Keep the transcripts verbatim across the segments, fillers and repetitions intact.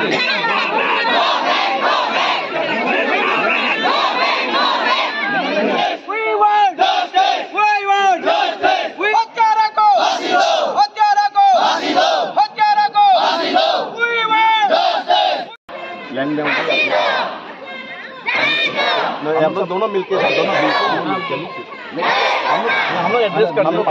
हम लोग दोनों मिलके दोनों मिलके हम लोग एड्रेस कर देंगे।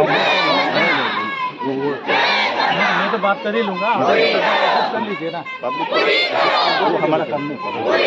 मैं तो बात कर ही लूंगा, कर लीजिए ना। हमारा काम नहीं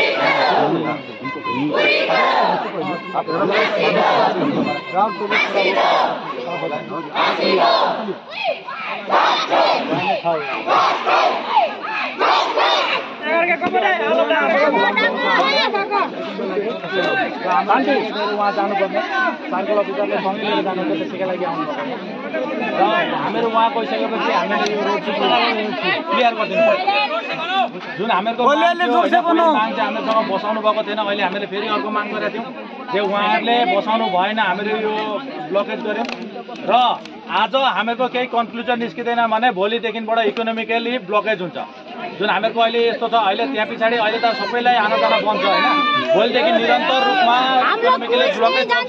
वहाँ जानुपर्ने सर्कल अफिसरले सँगै लिएर जानुपर्छ, त्यसैका लागि आउनु पर्छ र हामीहरू वहाँ गइसकेपछि हामीले यो रोड क्लियर गरिदिनु पर्छ। जुन हामीहरूको माग चाहिँ हामीसँग बसाउनु भएको थिएन, अहिले हामीले फेरि अर्को माग गरेका थियौँ जे उहाँहरूले बसाउनु भएन, हामीले यो ब्लकेज गऱ्यौँ र आज हामीहरूको केही कन्क्लुजन निस्किँदैन भने भोलिदेखिबाट इकोनोमिकली ब्लकेज हुन्छ। जुन हामीहरूको अहिले यस्तो छ, अहिले त्यहाँ पछाडि अहिले त सबैलाई आना जान बन्छ होइन, भोलिदेखि निरन्तर रूपमा इकोनोमिकली ब्लकेज चल्छ।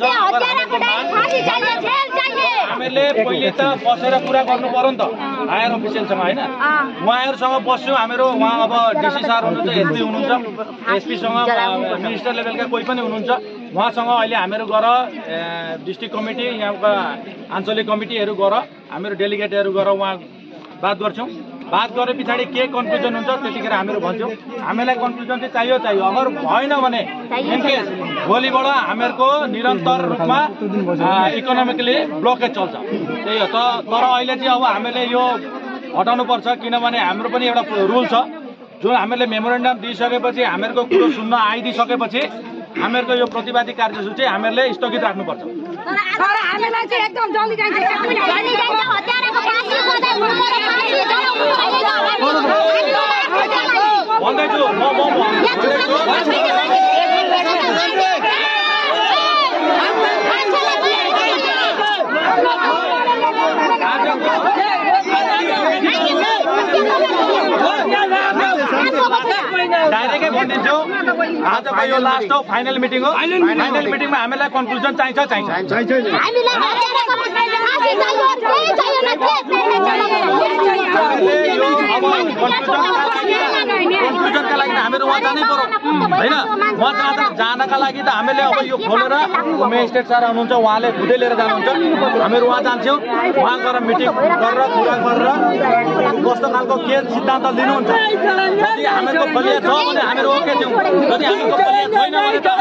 हामीले पहिले त बसेर कुरा गर्नु पर्यो नि त हायर अफिसियलसँग होइन, उहाँहरूसँग बस्यौँ हामीहरू। उहाँ अब डिसी सार हुनुहुन्छ, एसपी हुनुहुन्छ, एसपीसँग मिनिस्टर लेभलका कोही पनि हुनुहुन्छ, उहाँसँग अहिले हामीहरू गएर डिस्ट्रिक्ट कमिटी यहाँका आञ्चलिक कमिटीहरू गएर हामीहरू डेलिगेटहरू गएर उहाँ बात गर्छौँ। बात गरे पछाडि के कन्क्लुजन हुन्छ त्यतिखेर हामीहरू भन्छौँ। हामीलाई कन्क्लुजन चाहिँ चाहियो चाहियो, अगर भएन भने इनकेस भोलिबाट हामीहरूको निरन्तर रूपमा इकोनोमिकली ब्लकेज चल्छ। त्यही हो त। तर अहिले चाहिँ अब हामीले यो हटाउनुपर्छ, किनभने हाम्रो पनि एउटा रुल छ। जुन हामीले मेमोरेन्डम दिइसकेपछि हामीहरूको कुरो सुन्न आइदिइसकेपछि हामीहरूको यो प्रतिवादी कार्यसूची हामीहरूले स्थगित राख्नुपर्छ। भन्दैछु म म डाइरेक्टै भनिदिन्छु, आजको यो लास्ट हो, फाइनल मिटिङ हो। फाइनल मिटिङमा हामीलाई कन्क्लुजन चाहिन्छ चाहिन्छ कन्क्लुजनका लागि त हामीहरू उहाँ जानै पर्यो होइन। उहाँ जहाँ जानका लागि त हामीले अब यो खोलेर मेजिस्ट्रेट सर हुनुहुन्छ, उहाँले खुदै लिएर जानुहुन्छ, हामीहरू उहाँ जान्छौँ। उहाँ गएर मिटिङ गरेर कुरा गरेर कस्तो खालको के सिद्धान्त लिनुहुन्छ। यदि हामीहरूको बलिया छ भने हामीहरू ओके छौँ, यदि हामीहरूको बलिया छैन भने त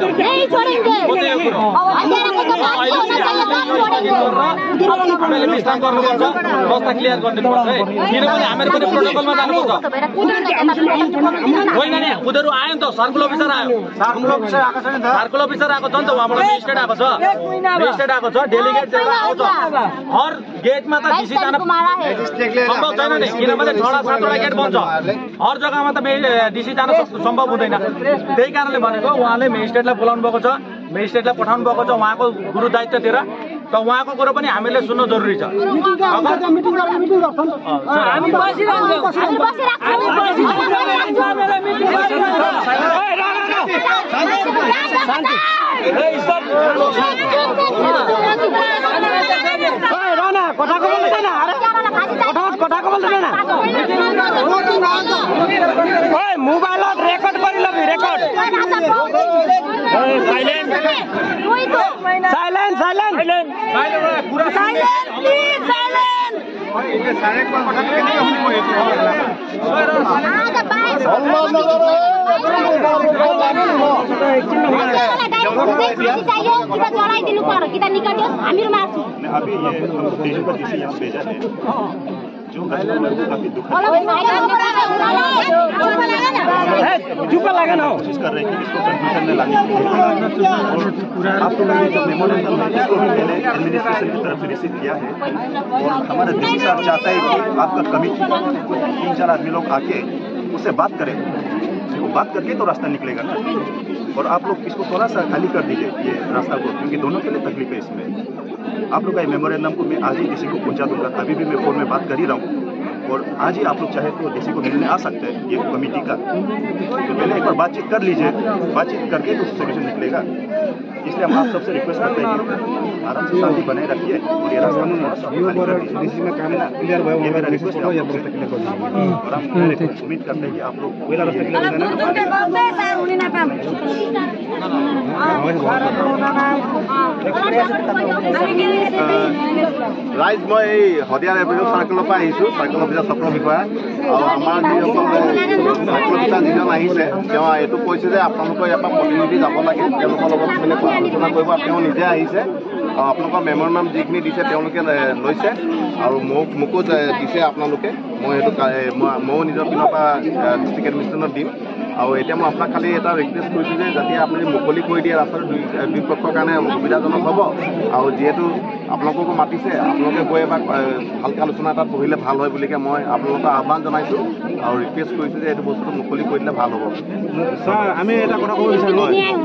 हामीले विश्राम गर्नुपर्छ, अवस्था क्लियर गरिदिनुपर्छ है, किनभने हामीहरू पनि प्रोटोकलमा जानुपर्छ होइन नि। उनीहरू आयो नि त, सर्कल अफिसर आयो, सर्कल अफिसर आएको छ नि त, सर्कल अफिसर आएको छ नि त, उहाँबाट मेजिस्ट्रेट आएको छ, मेजिस्ट्रेट आएको छ, डेलिगेट आउँछ। हर गेटमा त डिसी जान सम्भव छैन नि, किनभने छवटा सातवटा गेट बन्छ, हर जग्गामा त डिसी जान सम्भव हुँदैन। त्यही कारणले भनेको उहाँले मेजिस्ट्रेटलाई बोलाउनु भएको छ, मेजिस्ट्रेटलाई पठाउनु भएको छ उहाँको गुरु दायित्वतिर, त उहाँको कुरो पनि हामीले सुन्नु जरुरी छ। मोबाइल रेकर्ड गरिलबी रेकर्ड साइलेन्ट साइलेन्ट साइलेन्ट चलाइदिनु पर्यो कि त निकाल्योस्, हामीहरू मार्छौँ। अभी ये तेजु का डीसी यहाँ भेजा है, जो काफी दुख चुप लगा ना कोशिश कर रहे हैं कि इसको कंक्लूजन में लाने के लिए। आप लोगों ने जो मेमोरेंडम है इसको भी मैंने एडमिनिस्ट्रेशन की तरफ से रिसीव किया है और हमारा डीसी साहब चाहता है कि आपका कमिटी तीन चार आदमी लोग आके उससे बात करें, वो बात करके तो रास्ता निकलेगा ना। और आप लोग इसको थोड़ा सा खाली कर दीजिए ये रास्ता को, क्योंकि दोनों के लिए तकलीफ है इसमें। आप लोग का मेमोरेंडम को मैं आज ही किसी को पहुंचा दूंगा, अभी भी मैं फोन में बात कर ही रहा हूँ, और आज ही आप लोग चाहे तो डीसी को मिलने आ सकते हैं ये कमेटी का, तो पहले एक बार बातचीत कर लीजिए, बातचीत करके कुछ सोल्यूशन निकलेगा। इसलिए हम आप सबसे रिक्वेस्ट करते हैं कि आराम से शांति बनाए रखिए और ये रास्ता में काम क्लियर हुआ ये मेरा रिक्वेस्ट है और हम उम्मीद करते हैं कि आप लोग पहला रास्ता राइज मैं हदिया रेवेन्यू सार्कल पर आईছো सार्कल अफिसर चक्र বিষয়া और आमार सार्कल अफिसर जिजन आहिছে তেওঁ এটো কৈছে যে আপোনালোকৰ ইয়াৰ পৰা প্ৰতিনিধি যাব লাগে তেওঁলোকৰ লগত মিলে আলোচনা কৰিব। তেওঁ নিজে আহিছে আৰু আপোনালোকৰ মেম'ৰেণ্ডাম যিখিনি দিছে তেওঁলোকে লৈছে আৰু মোক মোকো দিছে আপোনালোকে। মই সেইটো ময়ো নিজৰ পিনৰ পৰা ডিষ্ট্ৰিক্ট এডমিনিষ্ট্ৰেশ্যনত দিম। আৰু এতিয়া মই আপোনাক খালি এটা ৰিকুৱেষ্ট কৰিছোঁ যে যাতে আপুনি মুকলি কৰি দিয়ে ৰাস্তাটো দুই দুই পক্ষৰ কাৰণে সুবিধাজনক হ'ব। আৰু যিহেতু আপোনালোককো মাতিছে আপোনালোকে গৈ এবাৰ ভালকৈ আলোচনা এটাত বহিলে ভাল হয় বুলিকে মই আপোনালোকক আহ্বান জনাইছোঁ আৰু ৰিকুৱেষ্ট কৰিছোঁ যে এইটো বস্তুটো মুকলি কৰি দিলে ভাল হ'ব। सर हमें এটা কথা ক'ব বিচাৰো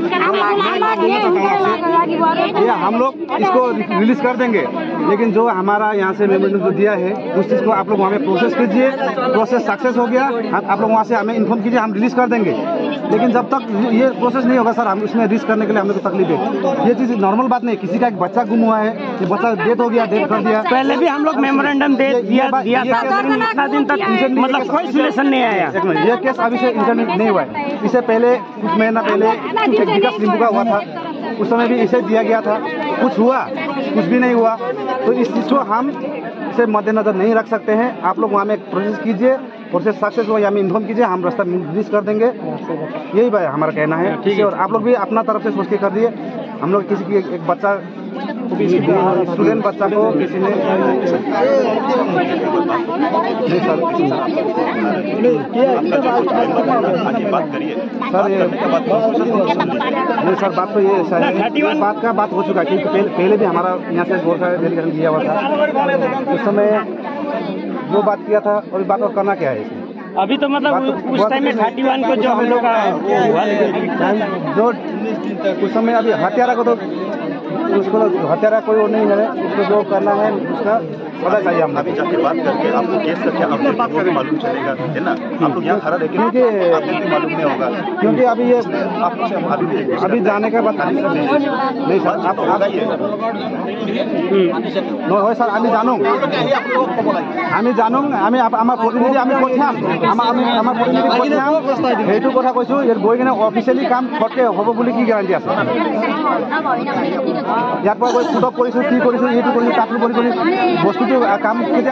ये हम लोग इसको रिलीज कर देंगे, लेकिन जो हमारा यहाँ से मेमोरेंडम जो दिया है उस चीज़ को आप लोग वहाँ पे प्रोसेस कीजिए। प्रोसेस सक्सेस हो गया आप लोग वहाँ से हमें इन्फॉर्म कीजिए, हम रिलीज कर देंगे। लेकिन जब तक ये प्रोसेस नहीं होगा सर हम उसमें रिस्क करने के लिए हमें तो तकलीफ है। ये चीज़ नॉर्मल बात नहीं, किसी का एक बच्चा गुम हुआ है, ये बच्चा डेथ हो गया, डेथ कर दिया। पहले भी हम लोग मेमोरेंडम दे दिया दिया था, इतना दिन तक मतलब कोई सोल्यूशन नहीं आया। ये केस अभी से इंटरनेट नहीं हुआ है, इससे पहले कुछ महीना पहले विकास लिंबू का हुआ था, उस समय भी इसे दिया गया था, कुछ हुआ कुछ भी नहीं हुआ। तो इस चीज़ को हम इसे मद्देनजर नहीं रख सकते हैं। आप लोग वहाँ में प्रोसेस कीजिए, प्रोसेस सक्सेस हुआ या हमें इन्फॉर्म कीजिए, हम रास्ता रिलीज कर देंगे। यही भाई हमारा कहना है। ठीक है, और आप लोग भी अपना तरफ से सोच के कर दिए। हम लोग किसी की एक बच्चा स्टूडेंट बच्चा को किसी ने नहीं सर सर ये नहीं सर बात तो ये सर बात का बात हो चुका है, क्योंकि पहले पहले भी हमारा यहाँ से गोरखा डेलीगेशन दिया हुआ था, उस समय वो बात किया था और बात और करना क्या है इसमें। अभी तो मतलब उस टाइम में थर्टी वन को जो हम लोग का जो उस समय अभी हत्यारा को तो उसको हत्यारा कोई और नहीं है, उसको जो करना है उसका पता चाहिए। हम अभी जाके बात करके आपको केस करके आपको बात करके मालूम चलेगा, है ना। आप लोग यहाँ खड़ा रहेंगे क्योंकि आपको भी मालूम नहीं होगा, क्योंकि अभी ये आपको से अभी भी अभी जाने के बाद नहीं सर आप হয় স্যার আমি জানো আমি জানো আমি আমার প্ৰতিনিধি আমি পঠিয়াম আমি আমাৰ প্ৰতিনিধি পঠিয়াম সেইটো কথা কৈছোঁ। ইয়াত গৈ কিনে অফিচিয়েলি কাম ফটকে হ'ব বুলি কি গেৰাণ্টি আছে? ইয়াৰ পৰা গৈ ফুটক কৰিছোঁ কি কৰিছোঁ এইটো কৰিছোঁ তাতো কৰি কৰি বস্তুটো কাম কেতিয়া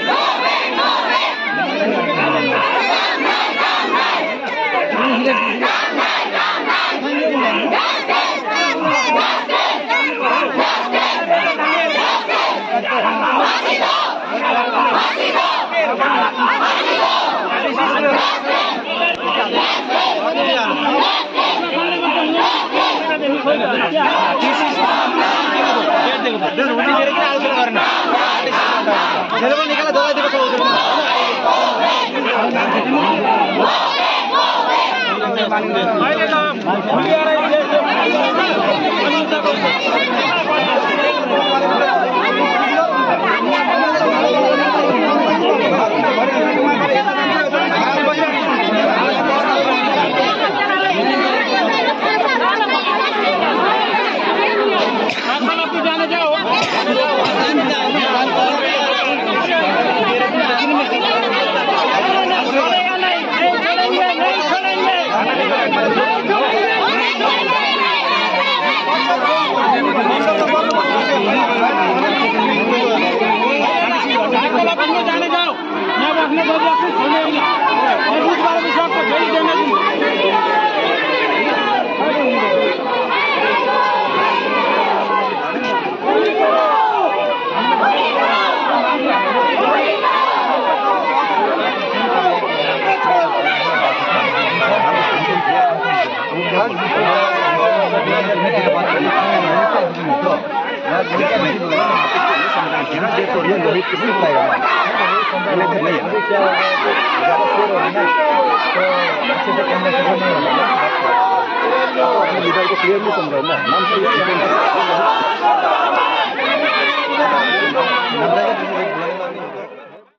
निकाला दवा देखो जाने जाओ मैं अपने बच्चे आपको छोड़ूंगा और इस बार भी सबको भेज देने दूंगा। लीडर को क्लियरली समझाओ ना नाम से